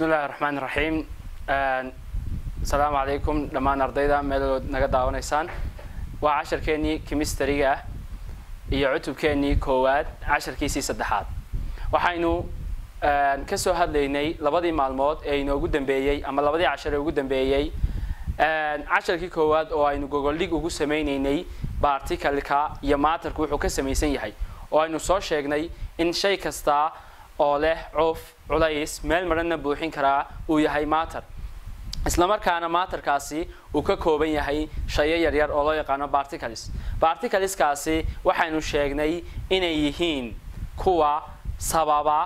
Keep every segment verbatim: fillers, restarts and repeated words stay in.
بسم الله الرحمن الرحيم. السلام عليكم دمان ardayda meel naga daawanaysaan waa casharkeeni chemistry-ga iyo cutubkeeni koowaad casharkiisii saddexaad waxaynu ka soo hadlaynay labadii maalmood ee inoogu dambeeyay ama labadii cashar ee ugu dambeeyay casharkii koowaad oo aynu gogoldhig ugu sameeynay particle-ka iyo matter-ku wuxuu ka sameeysan yahay oo aynu soo sheegnay in shay kasta oo leh cuf culays meel marna buuxin kara uu yahay matter isla markaana matter-kaasi uu ka kooban yahay shay yar yar oo loo yaqaan particles particles kaasi waxaynu sheegnay inay yihiin kuwa sababa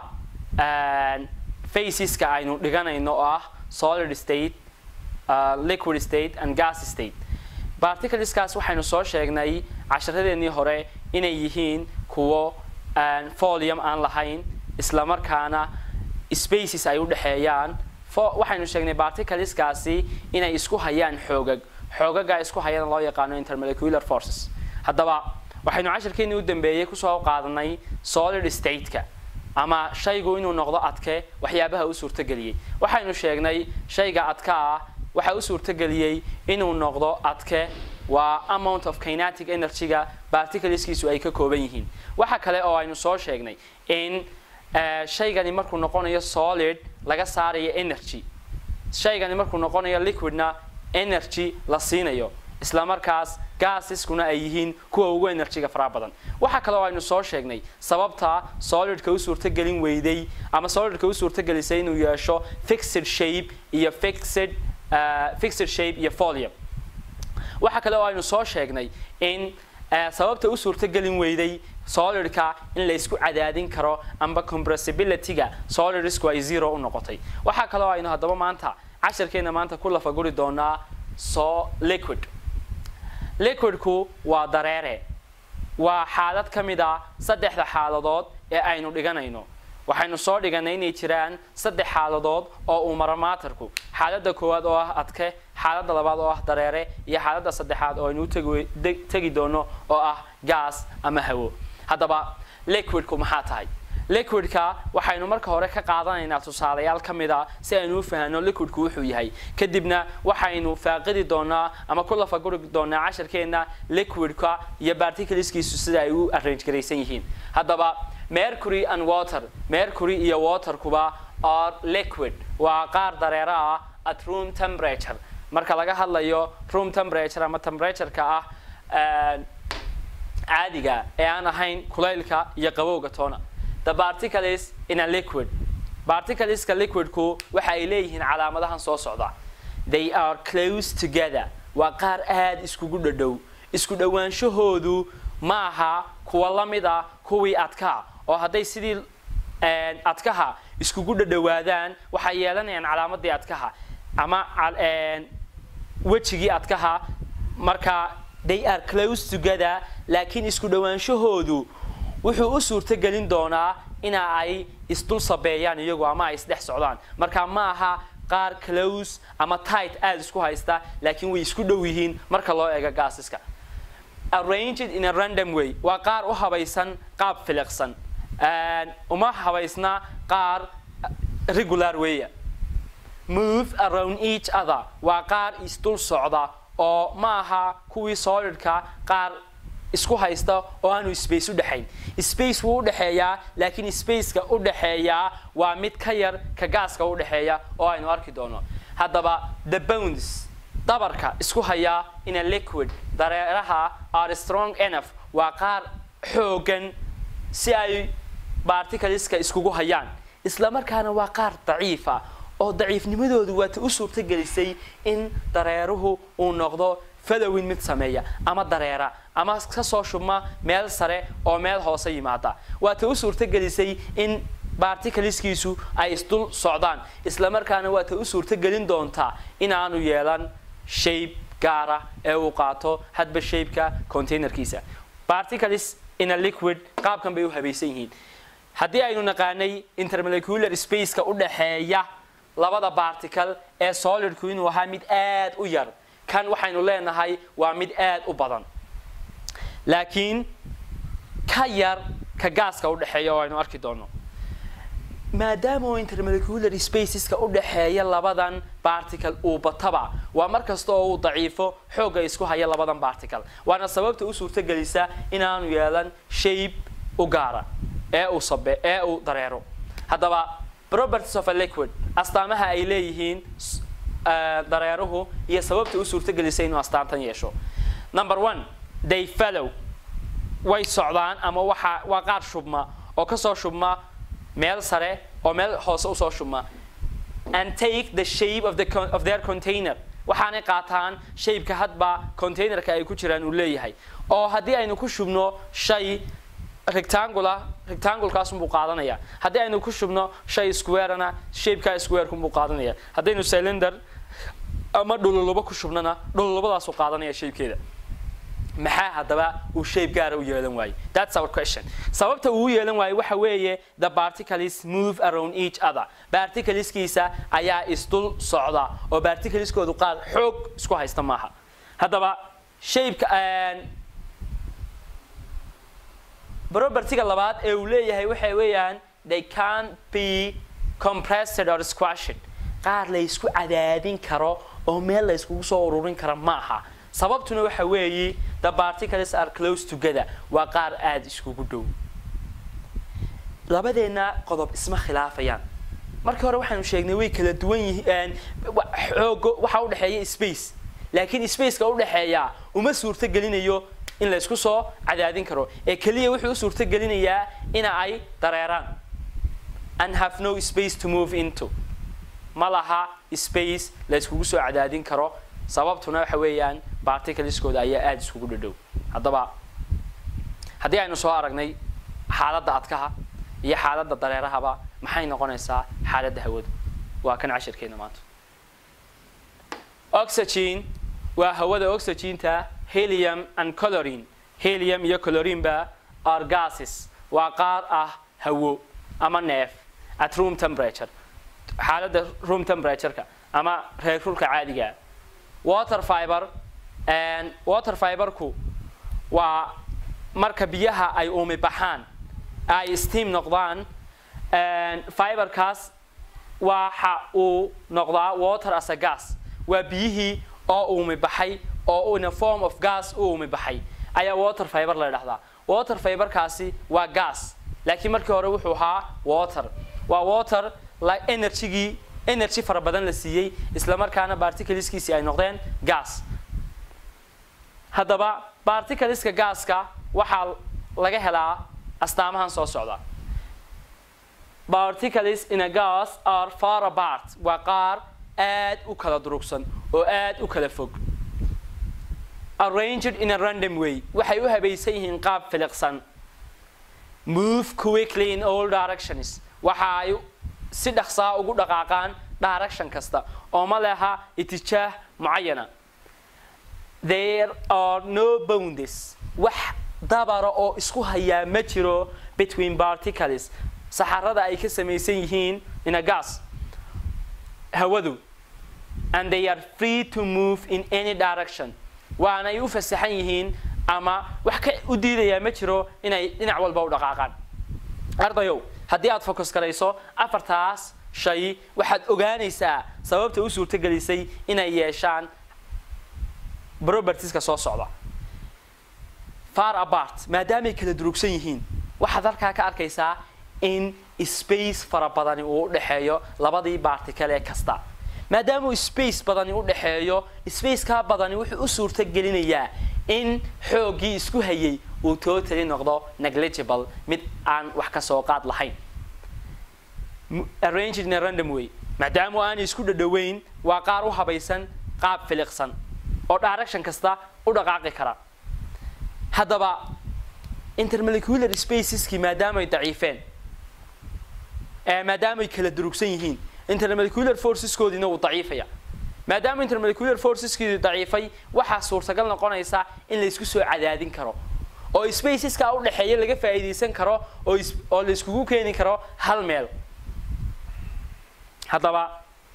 phases-ka aynu dhiganayno oo ah solid state, uh, liquid state and gas state. Particles kaas waxaynu soo sheegnay casharadeenii hore inay yihiin kuwa volume aan lahayn isla markaana spaces ay u dhaxeeyaan waxaynu sheegnay particles kaasi inay isku hayaan xoogag xoogaga isku hayaan loo yaqaan intermolecular forces. Haddaba waxaynu casharkeeni u dambeeyay ku soo qaadanay solid state-ka ama shaygu inuu noqdo adke waxyaabaha u suurta galiyay waxaynu sheegnay shayga adka ah waxa u suurta galiyay inuu noqdo adke waa amount of kinetic energy-ga particleskiisu ay ka kooban yihiin waxa kale oo aynu soo sheegnay in shaygani markuu noqonayo solid laga saarayo energy shaygani markuu noqonayo liquidna energy la siinayo isla markaas gaasiskuna ay yihiin kuwa ugu energy-ga fara badan waxa kale oo aynu soo sheegnay sababta solid-ka u suurta galin weyday ama solid-ka u suurta galisay inuu yeesho fixed shape iyo fixed uh, fixed shape iyo volume waxa kale oo aynu soo sheegnay in sababta u suurta galin weyday solid-ka in la isku cadaadin karo amba compressibility-ga solid-isku ay zero u noqotay waxa kale oo aynu haddaba maanta casharkeena maanta ku lafa guri doonaa so liquid liquid-ku waa dareere waa xaalad ka mid ah saddexda xaaladood ee aynu dhiganayno waxaynu soo dhiganay inay jiraan saddex xaaladood oo uu maro matter-ku xaaladda koowaad oo ah adke xaaladda labaad oo ah dareere iyo xaaladda saddexaad oo aynu tegi doono oo ah gas ama hawo haddaba liquid-ku maxaa tahay liquid-ka waxaynu marka hore ka qaadanaynaa tusaalayaal ka mid ah si aynu u fahanno liquid-ku wuxuu yahay kadibna waxaynu faaqidi doonaa ama ku lafa guri doonaa casharkeena liquid-ka iyo particleskiisu sida ay u arrange garaysan yihiin haddaba mercury and water mercury iyo water-kuba are liquid waa qaar dareere ah at room temperature marka laga hadlayo room temperature ama temperature-ka ah caadiga ee aan ahayn kulaylka iyo qabowga toona the particles in a liquid particleska liquid-ku waxa ay leeyihiin calaamadahan soo socda they are close together waa qaar aad iskugu dhadhow isku dhawaanshahoodu ma aha kuwa la mid ah kuwii adka oo hadday sidii adkaha iskugu dhadhawaadaan waxay yeelanayaan calaamadii adkaha ama wejigii adkaha marka they are close together laakiin isku dhawaanshahoodu wuxuu u suurta galin doonaa ina ay isdul sabeeyaan iyagu ama ay isdhex socdaan marka ma aha qaar close ama tight aad isku haysta laakiin way isku dhow yihiin marka loo eego gaasiska arranged in a random way waa qaar u habaysan qaab filiqsan uma habaysna qaar regular way move around each other waa qaar isdul socda oo ma aha kuwii solid-ka qaar isku haysta oo aanu space u dhaxayn space wuu u dhaxeeyaa laakiin space-ka u dhaxeeyaa waa mid ka yar ka gaaska u dhaxeeya oo aynu arki doono haddaba the bones dabarka isku haya in a liquid dareeraha are strong enough waa qaar xoogan si ay particleska iskugu hayaan isla markaana waa qaar daciifa oo daciifnimadoodu waa ta u suurta gelisay in dareeruhu uu noqdo following mid sameeya ama dareera ama ka soo shubma meel sare oo meel hoose yimaada waa ta u suurta gelisay in particleskiisu ay isdul socdaan isla markaana waa ta u suurta gelin doontaa inaanu yeelan shape gaara ee uu qaato hadba shape-ka containerkiisa particles in a liquid qaabkan bay u habaysan yihiin haddii aynu naqaanay intermolecular space-ka u dhaxeeya labada particle ee solid-ku inuu ahaa mid aad u yar kan waxaynu leenahay waa mid aad u badan laakiin ka yar ka gaaska u dhaxeeya oo aynu arki doono maadaama intermolecular spaceska u dhaxeeya labadan particle uu bataba waa markasta oo uu daciifo xooga isku haya labadan particle waana sababta u suurtagelisa inaanu yeelan shape u gaara ee uu sabe ee uu dareero hadaba properties of a liquid astaamaha ay leeyihiin dareeruhu iyo sababta u suurtagelisa inuu astaantan yeesho number one they follow way socdaan ama waxa waa qaar shubma oo ka soo shubma meel sare oo meel hoose u soo shubma and take the shape of the of their container waxaanay qaataan shape-ka hadba containerka ay ku jiraan uu leeyahay oo haddii aynu ku shubno shay rectangular rectangle kaas uu qaadanaya haddii aynu ku shubno shay square-na shape-ka square ku qaadanaya haddii aynu cylinder ama dhululuba ku shubnana dhululubadaas uu qaadanaya shape-keeda maxaa hadaba uu shape gaar u yeelan waay that's our question sababta uu yeelan waay waxa weeye the particles move around each other particleskiisa ayaa isdul socda oo particleskoodu qaar xoog isku haysta maaha hadaba shape and property-ga labaad ee uu leeyahay waxa weeyaan they can be compressed or squashed qaar la isku cadaadin karo oo meel la isku soo ururin karo maaha sababtuna waxa weeye the particles are close together waa qaar aad iskugu dhow labadeena qodob isma khilaafayaan markii hore waxaanu sheegnay way kala duwan yihiin xoog waxa u dhaxeeya space laakiin space-ka u dhaxeeya uma suurta gelinayo in la isku soo cadaadin karo ee kaliya wuxuu u suurta gelinayaa in ay dareeraan and have no space to move into malaha space la isku soo cadaadin karo sababtuna waxa weeyaan particleskooda ayaa aad iskugu dhadhow hadaba haddii aynu soo aragnay xaaladda adkaha iyo xaaladda dareerahaba maxay noqonaysaa xaaladda hawada waa kan cashirkeena maanta oxygen waa hawada oxygen-ta helium and chlorine helium iyo chlorine ba are gases waa qaar ah hawo ama neef at room temperature xaaladda room temperature-ka ama heerkulka caadiga water fiber and water fiber-ku waa marka biyaha ay uumi baxaan ay steam noqdaan and fiber-kaas waxa uu noqdaa water as a gas waa biyihii oo uumi baxay oo in a form of gas uumi baxay ayaa water fiber la yiraahdaa water fiber-kaasi waa gas laakiin markii hore wuxuu ahaa water waa water like energy energy fara badan la siiyay isla markaana particleskiisi ay noqdeen gas hadaba particleska gaska waxa laga helaa astaamahan soo socda particles in a gas are far apart waa qaar aad u kala durugsan oo aad u kala fog arranged in a random way waxay u habaysan yihiin qaab filiqsan move quickly in all directions waxa ay si dhaqsaa ugu dhaqaaqaan direction kasta oo ma laha itijaah muayana there are no boundaries wax dabara oo isku haya ma jiro between particles saxarada ay ka samaysan yihiin in a gas hawadu and they are free to move in any direction waana ay u fasaxan yihiin ama wax ka u diidaya ma jiro inay dhinac walba u dhaqaaqaan ardayow haddii aad focus garayso afartaas shay waxaad ogaanaysaa sababta u suurta gelisay inay yeeshaan properties-ka soo socda far apart maadaama ay kala durugsan yihiin waxaad halkaa ka arkaysaa in space fara badani uu u dhaxeeyo labadii particle ee kasta maadaama uu space badani u dhaxeeyo space-ka badani wuxuu u suurta gelinayaa in xoogii isku hayay uu totally noqdo negligible mid aan wax ka soo qaad lahayn arranged in a random way maadaama aan isku dhadhaweyn waa qaar u habaysan qaab filiqsan oo direction kasta u dhaqaaqi kara hadaba intermolecular spaceski maadaama ay daciifeen ee maadaama ay kala durugsan yihiin intermolecular forceskoodina uu daciifaya maadaama intermolecular forceskoodii daciifay waxa suurtagal noqonaysa in la isku soo cadaadin karo oo spaceska u dhaxeeya laga faa'iideysan karo oo oo la isku keeni karo hal meel hadaba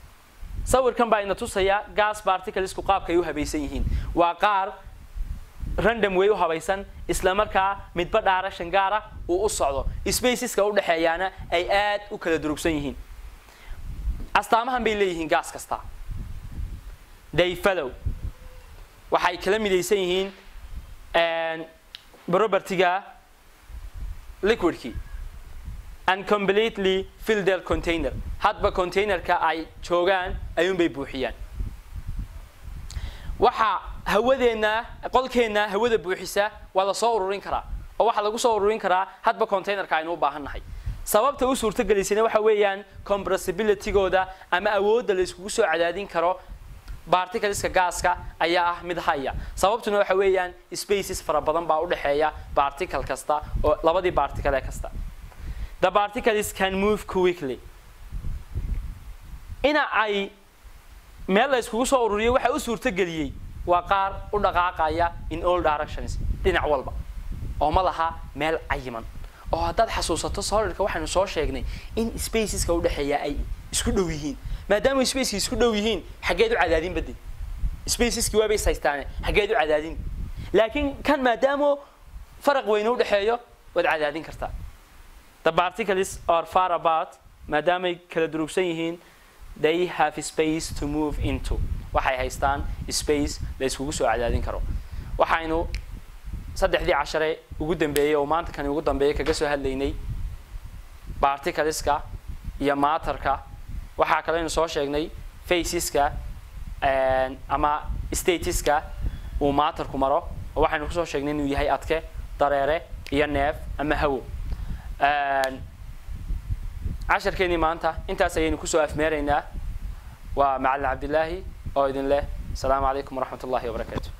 sawirkan baa ina tusaya gas particles ku qaabka ay u habaysan yihiin waa qaar random way u habaysan isla markaa midba direction gaar ah uu u socdo spaceska u dhaxeeyana ay aad u kala durugsan yihiin astaamahan bay leeyihiin gas kasta they follow waxay kala midaysan yihiin and property-ga liquid-ki and completely fill their container hadba container-ka ay joogaan ayuun bay buuxiyaan waxa hawadeena qolkeena hawada buuxisa waa la soo ururin karaa oo waxa lagu soo ururin karaa hadba container-ka aynu u baahanahay sababta u suurta galisay waxa weeyaan compressibility-gooda ama awoodda la isku soo cadaadin karo particles-ka gaaska ayaa ah mid haya sababtuna waxa weeyaan spaces fara badan baa u dhaxeeya particle kasta oo labadii particle kasta the particles can move quickly ina ay meel la isku soo ururiyo waxa u suurta galiyay waa qaar u dhaqaaqaya in all directions dhinac walba oo ma laha meel cayiman oo haddaad xasuusato solidka waxaanu soo sheegnay in spaceska u dhaxeeya ay isku dhow yihiin maadaama spaceski isku dhow yihiin xageed u cadaadin badin spaceski waa bay saystaan xageed u cadaadin laakiin kan maadaama farq weyn u dhaxeeyo wad cadaadin kartaa the particles are far apart maadaama ay kala durugsan yihiin they have space to move into waxay haystaan space la isku soo cadaadin karo waxaynu saddexdii cashare ugu dambeeyay oo maanta kan ugu dambeeyay kaga soo hadlaynay particleska iyo matterka waxa kale inuu soo sheegnay phaseska ama stateska uu matterku maro waxaanu ku soo sheegnay inuu yahay adke dareere iyo neef ama hawo casharkeeni maanta intaas ayaynu ku soo afmeeraynaa waa macallin Cabdillaahi oo idin leh السلام عليكم ورحمة الله وبركاته